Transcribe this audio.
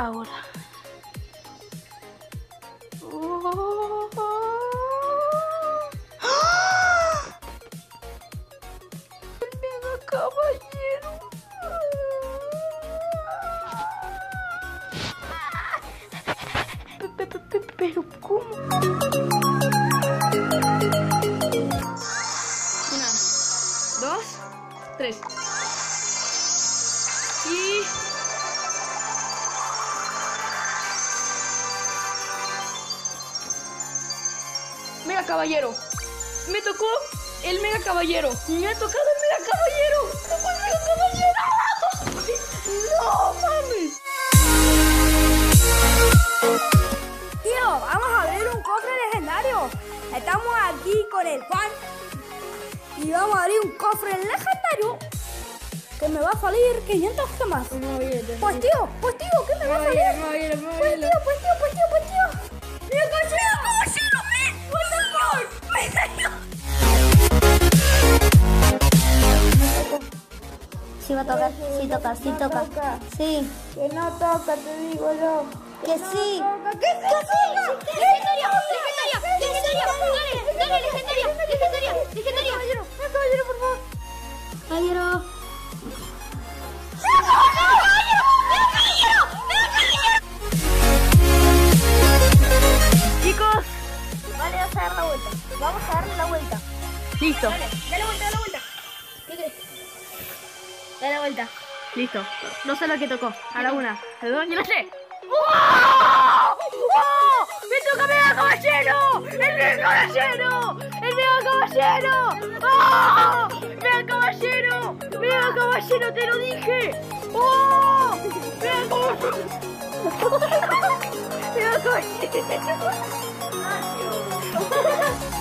ahora. Oh. ¡Ah! El mega caballero. Pero ¿cómo? 1, 2, 3. Y... Mega caballero. Me tocó el mega caballero. Me ha tocado el mega caballero. Me tocó el mega caballero. No mames. Tío, vamos a abrir un cofre legendario. Estamos aquí con el Juan y vamos a abrir un cofre legendario que me va a salir 500 gemas. Pues tío, ¿qué me va a salir? Pues tío. ¡Mira, caballero! Sí va a tocar, sí toca. Sí. Que no toca, te digo yo. Que sí. ¡Que sí! ¡Legendaria! Caballero, por favor. Caballero. Chicos, Vale, vamos a dar la vuelta. Vamos a darle la vuelta. listo. Dale la vuelta. Dale la vuelta. Listo. No sé lo que tocó. Ahora una, a dos, y no sé. ¡Oh! ¡Me toca Mega Caballero! ¡El Mega Caballero! ¡Oh! ¡Mega Caballero, te lo dije! ¡Oh! ¡Mega Caballero!